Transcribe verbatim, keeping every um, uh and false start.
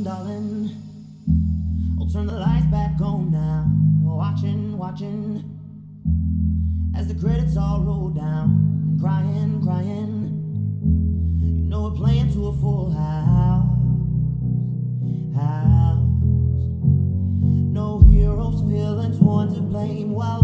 darling, darling. I'll turn the lights back on now. Watching, watching as the credits all roll down. And crying, crying. You know we're playing to a full house. House. No heroes, villains, one to blame. While